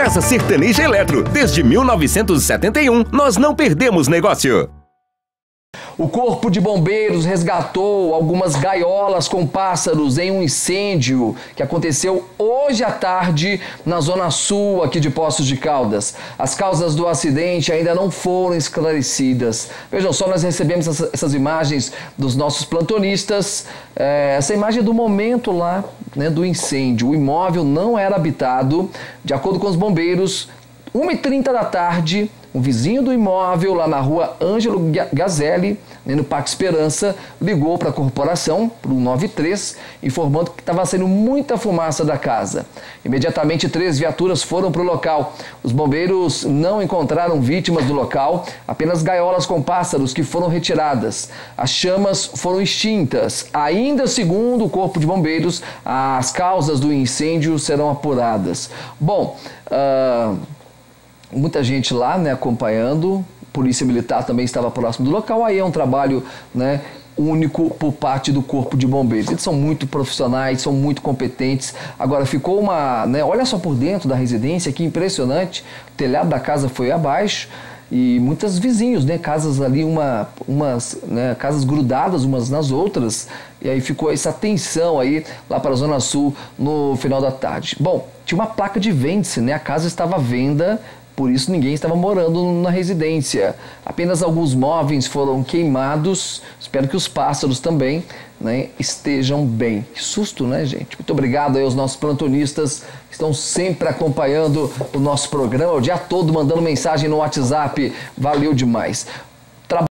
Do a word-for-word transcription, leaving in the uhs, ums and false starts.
Casa Sertaneja Eletro. Desde mil novecentos e setenta e um, nós não perdemos negócio. O Corpo de Bombeiros resgatou algumas gaiolas com pássaros em um incêndio que aconteceu hoje à tarde na zona sul aqui de Poços de Caldas. As causas do acidente ainda não foram esclarecidas. Vejam só, nós recebemos essa, essas imagens dos nossos plantonistas. É, essa imagem é do momento lá, né, do incêndio. O imóvel não era habitado. De acordo com os bombeiros, uma e trinta da tarde, um vizinho do imóvel, lá na rua Ângelo Gazelli, né, no Parque Esperança, ligou para a corporação, para o nove três, informando que estava saindo muita fumaça da casa. Imediatamente, três viaturas foram para o local. Os bombeiros não encontraram vítimas do local, apenas gaiolas com pássaros que foram retiradas. As chamas foram extintas. Ainda segundo o Corpo de Bombeiros, as causas do incêndio serão apuradas. Bom, uh... muita gente lá, né, acompanhando, Polícia Militar também estava próximo do local, aí é um trabalho, né, único por parte do Corpo de Bombeiros. Eles são muito profissionais, são muito competentes. Agora ficou uma, né, olha só por dentro da residência, que impressionante, o telhado da casa foi abaixo e muitos vizinhos, né, casas ali, uma, umas, né, casas grudadas umas nas outras, e aí ficou essa tensão aí lá para a Zona Sul no final da tarde. Bom, tinha uma placa de vende-se, né, a casa estava à venda. Por isso ninguém estava morando na residência. Apenas alguns móveis foram queimados. Espero que os pássaros também, né, estejam bem. Que susto, né, gente? Muito obrigado aí aos nossos plantonistas que estão sempre acompanhando o nosso programa, o dia todo mandando mensagem no WhatsApp. Valeu demais.